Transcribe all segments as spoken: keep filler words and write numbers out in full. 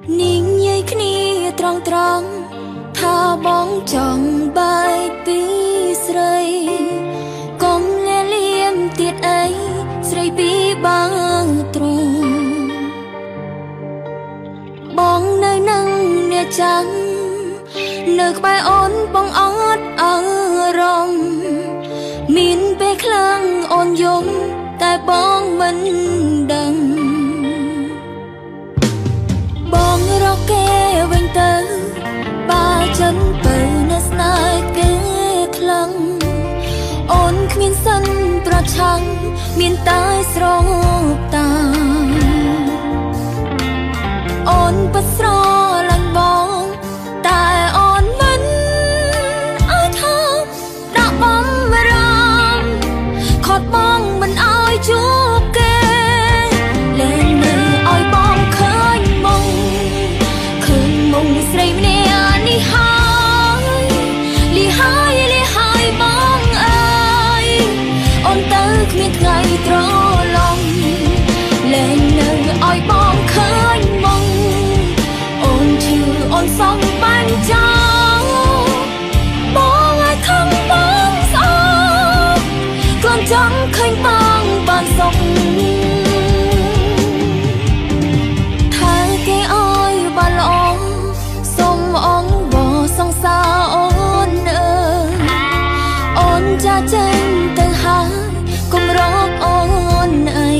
នាងយាយគ្នាត្រង់ត្រង់ថាបងចង់បាយពីស្រីកុំលាលៀមទៀតអីស្រីពីបងទ្រង់បងនៅនឹងអ្នកចាំនៅក្បែរអូនបងអត់អរំមានពេលខ្លាំងអូនយំតែបងមិនដឹងបងរកគេវិញទៅបើចិនទៅនៅស្នេហ៍គេខ្លាំងអូនគ្មានសិនប្រឆាំងមានតែស្រោបតាអូនពិតស្រឡាញ់បងតែអូនមិនអើថាដាក់បំរាមខត់បងមិនអើយជួបគេលែងនៅឲ្យបងឃើញមុំឃើញមុំស្រីម្នាក់នេះហើយលីហើយលីហើយបងអើយអូនទៅគ្មានថ្ងៃត្រឡប់លែងនៅឲ្យបងឃើញមុំអូនឈឺអូនសំបានចោលបងឲ្យខំបងស្អប់គ្រាន់ចង់ឃើញបងបានសុខថាគេអើយបានល្អសុំអងវសង្សារអូនអើអូនចាចេញទៅហើយកុំរកអូនអី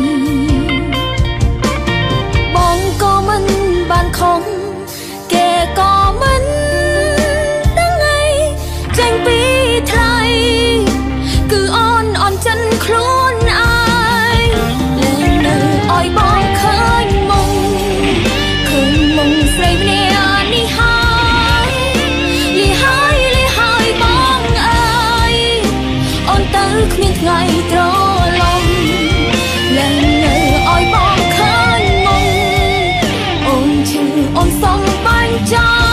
បងក៏មិនបានខំគេក៏មិនដឹងអីចេញពីថ្លៃគឺអូនអន់ចិនខ្លួនឯងលែងនៅឲ្យបងឃើញមុំឃើញមុំស្រីម្នាក់នេះហើយលីហើយលីហើយបងអើយអូនទៅគ្មានថ្ងៃត្រឡប់លែងនៅឲ្យបងឃើញមុំអូនឈឺអូនសំបានចោល